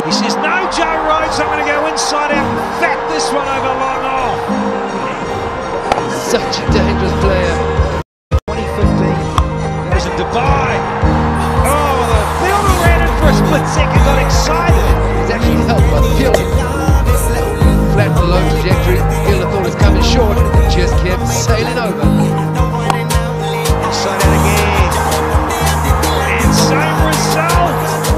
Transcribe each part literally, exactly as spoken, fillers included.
He says, no, Joe Rhodes, I'm going to go inside out and back this one over long off. Such a dangerous player. twenty fifteen, there's a Dubai. Oh, the fielder ran in for a split second, got excited. He's actually helped by the fielder. Flat the low trajectory, fielder thought it was coming short, just kept sailing over. Inside out again. And same result.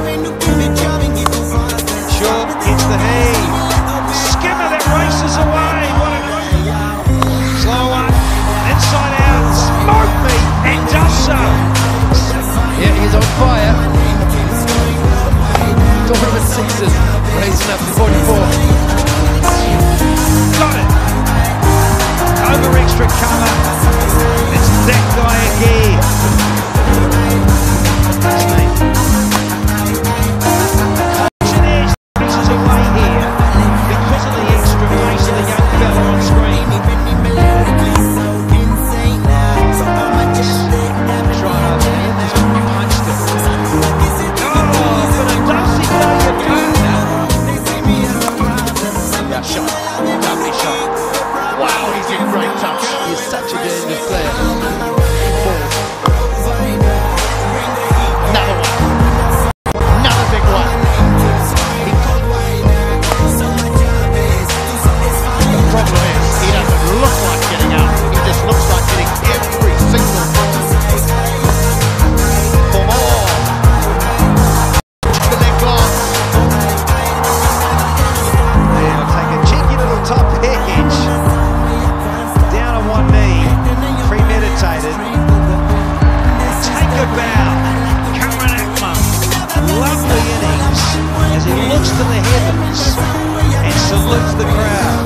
Short hits the heave. Skimmer that races away. What a slow one. Inside out. Smoke me and does so. Yeah, he's on fire. Tournament sixes, racing up to forty-four. Got it. Over extra cover. It's that guy again. An edge races away here because of the extra pace of the young fella on screen. Trying to punched it. Oh, but it does signal your partner. Yeah, shot. Lovely shot. Wow, he's in great touch. He's such a dangerous player. Another one. Another big one. The problem is, he doesn't look like getting out. He just looks like getting every single ball. For more. The leg glass. Yeah, I'll take a cheeky little top edge. Down on one knee. Premeditated. Take a bow. Kamran Akmal. Lovely innings as he looks to the heavens and salutes the crowd.